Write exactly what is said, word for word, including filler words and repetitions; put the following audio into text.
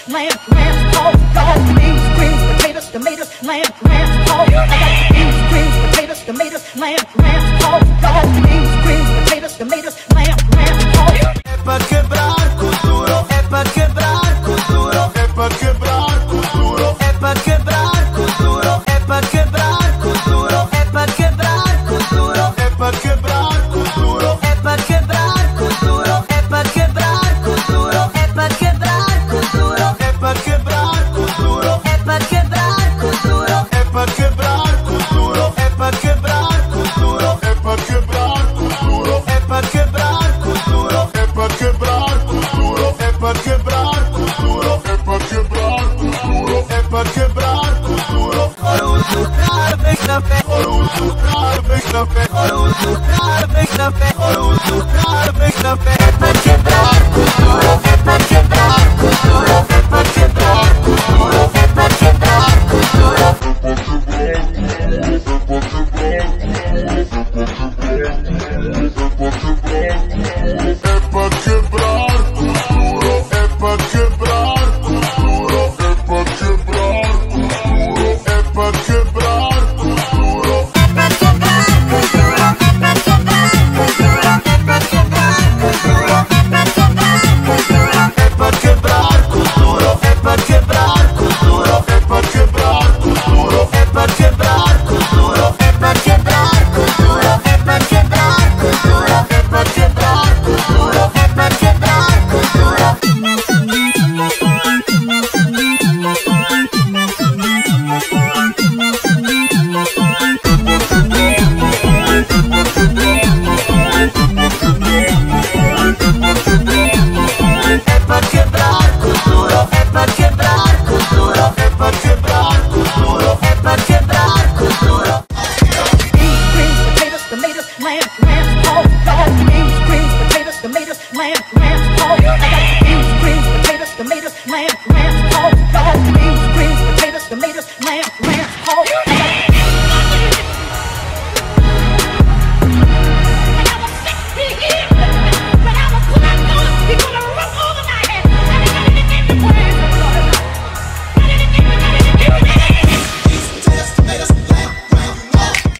lamb, lamb, oh God, beans, greens, potatoes, tomatoes, lamb, lamb, oh I got beans, greens, potatoes, tomatoes, lamb, lamb, oh God, beans, greens, potatoes, tomatoes, lamb, lamb, oh.